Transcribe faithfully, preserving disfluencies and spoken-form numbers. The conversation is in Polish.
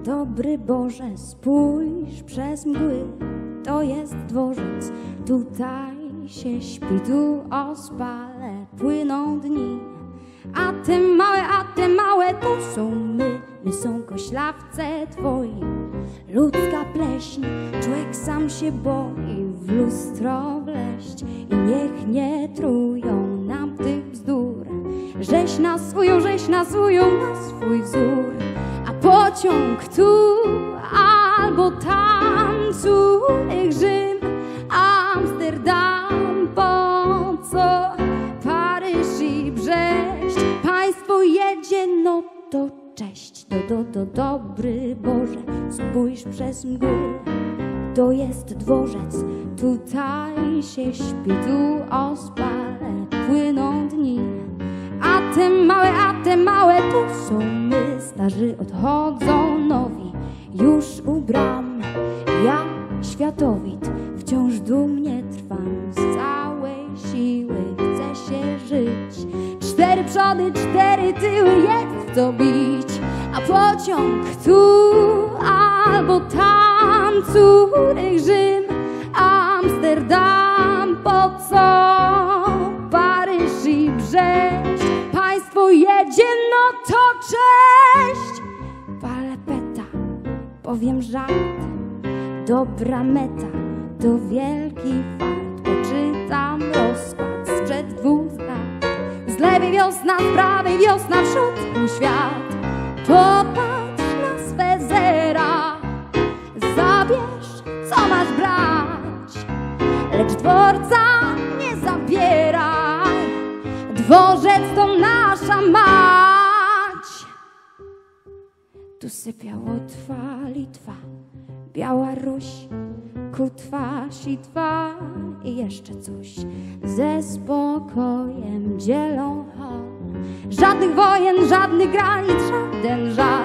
Dobry Boże, spójrz przez mgły, to jest dworzec, tutaj się śpi, tu ospale płyną dni. A te małe, a te małe to są my, my są koślawce twoi. Ludzka pleśń, człowiek sam się boi w lustro wleść. I niech nie trują nam tych bzdur, żeś nas ujął, żeś nas ujął na swój wzór. A pociąg tu albo tam, Curych, Rzym, Amsterdam, po co Paryż i Brześć? Państwo jedzie, no to cześć. Do, do, do, dobry Boże, spójrz przez mgły, to jest dworzec, tutaj się śpi, tu ospale płyną dni. A te małe, a te małe to są my, starzy odchodzą nowi, już u bram. Ja, światowid, wciąż dumnie trwam, z całej siły chcę się żyć. Cztery przody, cztery tyły, jest w co bić. A pociąg tu albo tam, Curych, Rzym, Amsterdam, po co Paryż i Brześć? Państwo jedzie, no to cześć. Palepeta, powiem żart, dobra meta, to wielki fart. Poczytam rozkład sprzed dwóch lat. Z lewej wiosna, z prawej wiosna, w środku świat. Popatrz na swe zera, zabierz, co masz brać, lecz dworca nie zabieraj, dworzec to nasza mać. Tu sypia Łotwa, Litwa, Białoruś, Kutwa, Sitwa i jeszcze coś. Ze spokojem dzielą hol, żadnych wojen, żadnych granic, żaden żal.